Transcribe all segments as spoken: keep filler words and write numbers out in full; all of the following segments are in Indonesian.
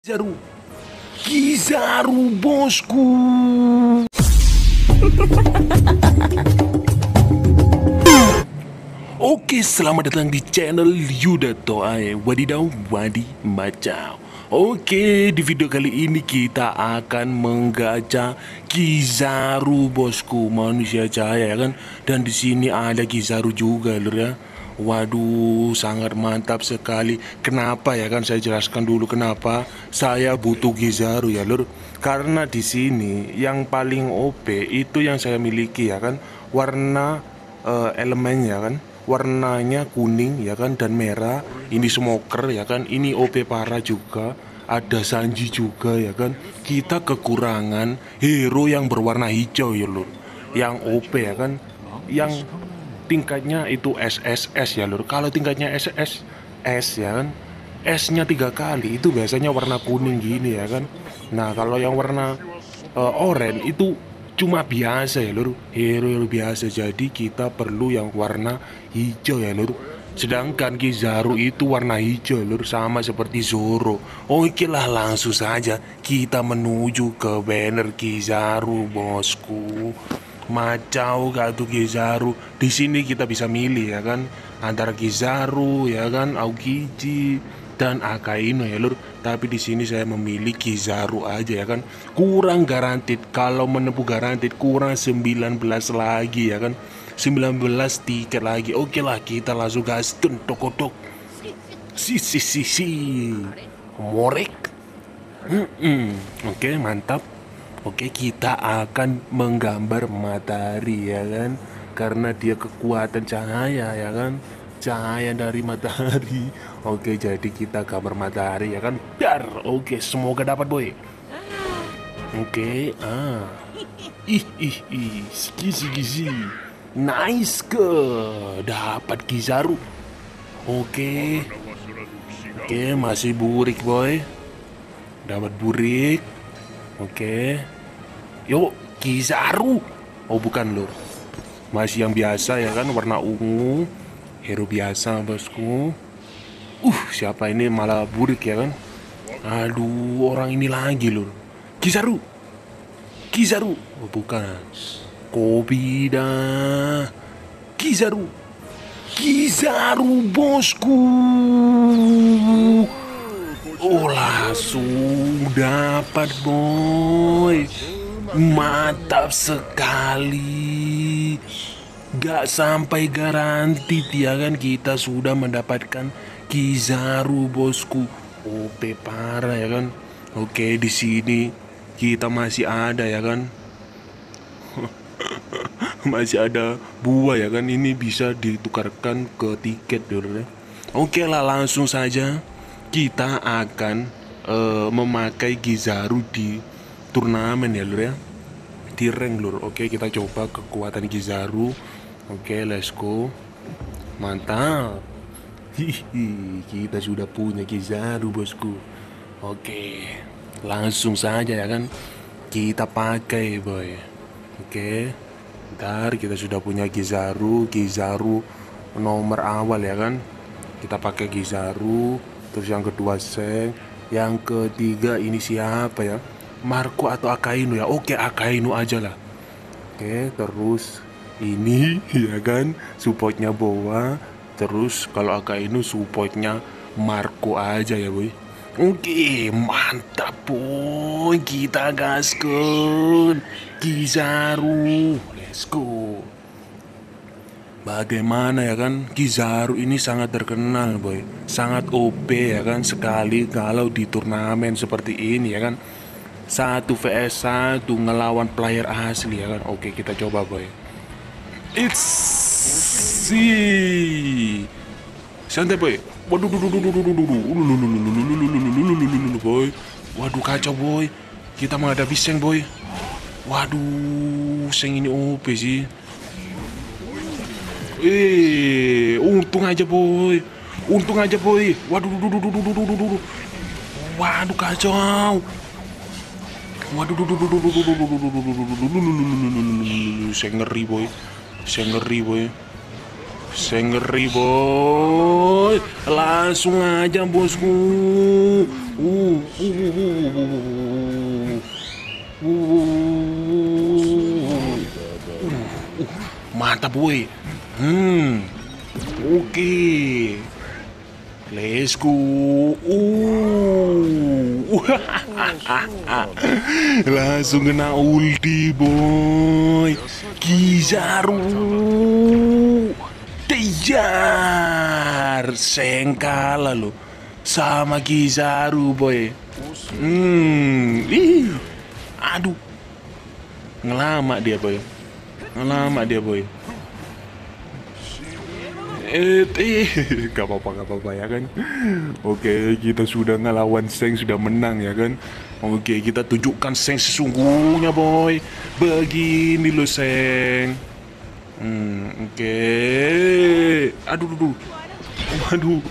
Kizaru, Kizaru bosku. Oke, selamat datang di channel Yuda Toae. Wadidaw, wadi macam. Oke, di video kali ini kita akan menggacha Kizaru bosku, manusia cahaya ya kan. Dan di sini ada Kizaru juga lur ya. Waduh, sangat mantap sekali. Kenapa ya kan? Saya jelaskan dulu kenapa saya butuh Kizaru ya lur. Karena di sini yang paling O P itu yang saya miliki ya kan, warna uh, elemennya kan, warnanya kuning ya kan dan merah. Ini smoker ya kan, ini O P parah juga. Ada Sanji juga ya kan. Kita kekurangan hero yang berwarna hijau ya lur, yang O P ya kan, yang tingkatnya itu S S S ya lur. Kalau tingkatnya S S S ya kan, S-nya tiga kali itu biasanya warna kuning gini ya kan. Nah kalau yang warna uh, oranye itu cuma biasa ya lur, hero yang biasa. Jadi kita perlu yang warna hijau ya lur. Sedangkan Kizaru itu warna hijau lur, sama seperti Zoro. Oke lah, langsung saja kita menuju ke banner Kizaru bosku. Macau gak tuh Kizaru? Di sini kita bisa milih ya kan, antara Kizaru ya kan, Aokiji dan Akainu ya lur. Tapi di sini saya memilih Kizaru aja ya kan. Kurang garantit, kalau menempuh garantit kurang sembilan belas lagi ya kan. sembilan belas tiket lagi. Oke lah, kita langsung gasken tokotok. Si si si si. Morek. Hmm, hmm. Oke, mantap. Oke, kita akan menggambar matahari ya kan, karena dia kekuatan cahaya ya kan, cahaya dari matahari. Oke, jadi kita gambar matahari ya kan. Dar. Oke, semoga dapat boy. Oke, ah, ih ih ih, gizi gizi, nice ke, dapat Kizaru. Oke, oke masih burik boy, dapat burik. Oke, yuk Kizaru. Oh bukan lur, masih yang biasa ya kan, warna ungu, hero biasa bosku. Uh siapa ini malah burik ya kan. Aduh, orang ini lagi lur. Kizaru, Kizaru. Oh bukan, Kobida. Kizaru, Kizaru bosku. Oh langsung dapat boy, mantap sekali. Gak sampai garansi ya kan, kita sudah mendapatkan Kizaru bosku. O P parah ya kan. Oke, di sini kita masih ada ya kan. Masih ada buah ya kan, ini bisa ditukarkan ke tiket dulu ya. Oke lah, langsung saja kita akan uh, memakai Kizaru di turnamen ya lur ya, di rank lur. Oke, kita coba kekuatan Kizaru. Oke, let's go. Mantap. Hihi, kita sudah punya Kizaru bosku. Oke, langsung saja ya kan, kita pakai boy. Oke, ntar kita sudah punya Kizaru, Kizaru nomor awal ya kan. Kita pakai Kizaru. Terus yang kedua Seng, yang ketiga ini siapa ya? Marco atau Akainu ya? Oke, Akainu aja lah. Oke, terus ini ya kan, supportnya Boa. Terus kalau Akainu supportnya Marco aja ya boy. Oke, mantap boy, kita gaskan Kizaru, let's go. Bagaimana ya kan, Kizaru ini sangat terkenal boy, sangat O P ya kan, sekali kalau di turnamen seperti ini ya kan, satu vs satu ngelawan player asli ya kan. Oke, kita coba boy. It's see, santai boy. Waduh, boy. Waduh, kacau boy. Kita menghadapi Seng boy. Waduh, Seng ini O P sih. Eh, untung aja boy, untung aja boy. Waduh, duh, duh, duh, duh, duh, duh, duh. Waduh kacau. Waduh, duh, duh, duh, duh, duh, duh, duh, duh, duh, duh. Saya ngeri boy, saya ngeri boy. Seng ngeri boy. Langsung aja bosku. Uh, uh, uh, uh, uh, uh, mantap boy. Hmm, oke. Okay. Let's go. Uh. Langsung kena ulti boy. Kizaru Tejar. Seng kalah lo sama Kizaru boy. Hmm, ih. Aduh. Ngelama dia boy. Ngelama dia boy. Eh, eh, gak apa-apa, gak apa-apa ya kan. Oke, kita sudah ngelawan Seng, sudah menang ya kan. Oke, kita tunjukkan Seng sesungguhnya boy. Begini lo Seng. Hmm, oke. Aduh, aduh, waduh.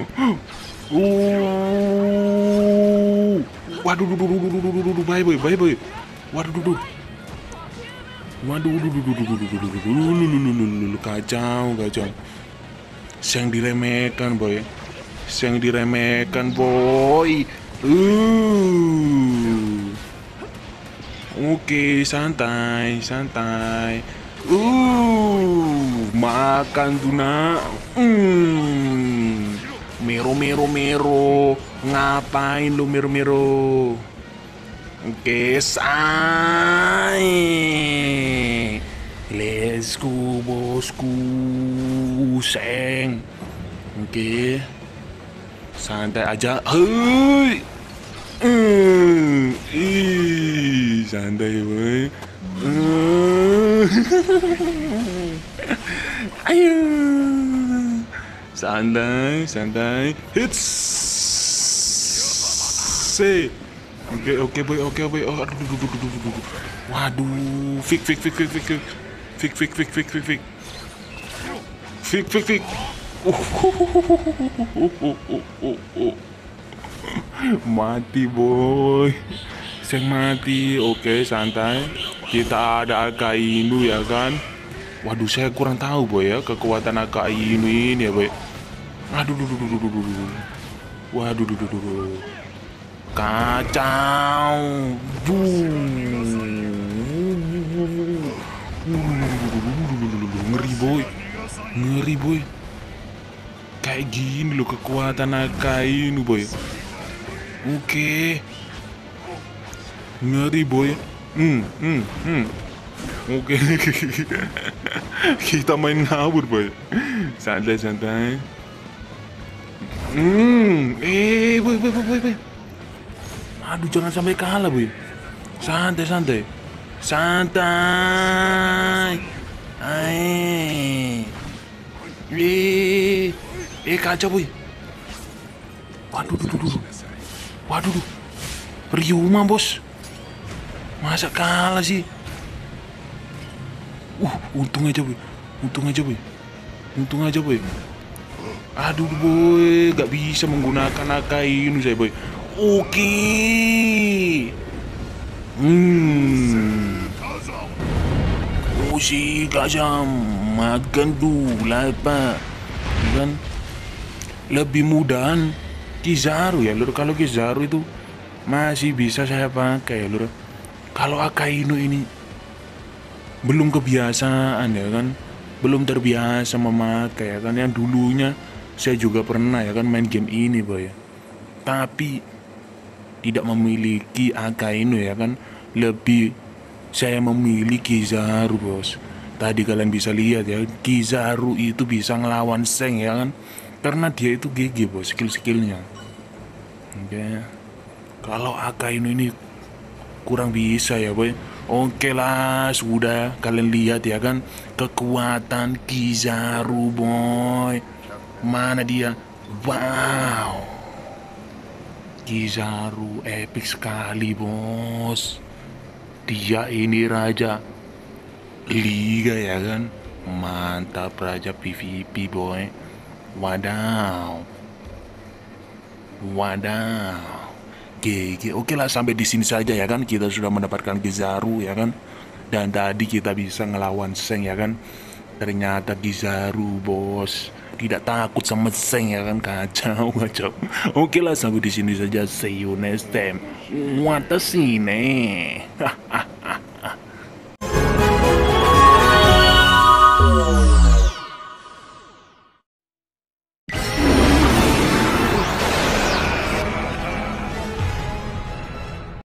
Uh, waduh, duh, duh, duh, duh, duh, duh, duh, bye boy, bye boy. Waduh, duh, duh. Waduh, duh, duh, duh, duh, duh, duh, duh, duh, duh, duh, kacau, kacau. Seng diremehkan boy. Seng diremehkan boy. Uh. Oke, santai, santai. Uh, makan tuna. Hmm. Mero mero mero. Ngapain lu mero mero? Oke, say. Let's go bosku. Seng. Oke. Santai aja. Hei. Uh, ih, santai boy. Uh. Ayo. Santai, santai. Hits. Say. Oke, oke boy, oke boy. Oh, aduh, aduh, aduh, aduh, aduh. Waduh, fik, fik, fik, fik, fik, fik, fik, fik, fik, fik, fik, fik, fik, fik, fik. Mati boy, Seng mati. Oke, santai. Kita ada Akainu ya kan. Waduh, saya kurang tahu boy ya kekuatan Akainu ini ya boy. Aduh, duh, duh, duh, duh, duh, duh. Waduh, duh, duh, duh, duh. Kacau. Ngeri boy. Ngeri boy. Kayak gini loh kekuatan Akainu boy. Oke. Ngeri boy. Hmm, hmm, hmm. Oke. Kita main ngawur boy. Santai, santai. Hmm, eh boy, boy, boy, boy, boy. Aduh, jangan sampai kalah boy. Santai, santai. Santai. Aih. Eh, eh kacau boy. Waduh, duh, duh, duh. Waduh, duh. Ryuma bos. Masa kalah sih? Uh, untung aja boy. Untung aja boy. Untung aja boy. Aduh boy, gak bisa menggunakan Akainu saya boy. Oke. Hmm. Musik kacam. Makan dulu apa? Kan lebih mudahan Kizaru ya lur. Kalau Kizaru itu masih bisa saya pakai ya lur. Kalau Akainu ini belum kebiasaan ya kan, belum terbiasa memakai ya kan. Yang dulunya saya juga pernah ya kan main game ini boy ya. Tapi tidak memiliki Akainu ya kan. Lebih saya memilih Kizaru bos. Tadi kalian bisa lihat ya, Kizaru itu bisa ngelawan Seng ya kan. Karena dia itu G G bos, skill-skillnya. Oke. Kalau Akainu ini kurang bisa ya boy. Oke lah, sudah kalian lihat ya kan kekuatan Kizaru boy. Mana dia? Wow. Kizaru epic sekali bos. Dia ini raja liga ya kan. Mantap, raja P V P boy. Wadaw. Wadaw. G G. Oke lah, sampai di sini saja ya kan. Kita sudah mendapatkan Kizaru ya kan. Dan tadi kita bisa ngelawan Seng ya kan. Ternyata Kizaru, bos. Tidak takut sama Seng ya kan, kacau kacau. Oke lah, sampai di sini saja. See you next time. Watashi ne.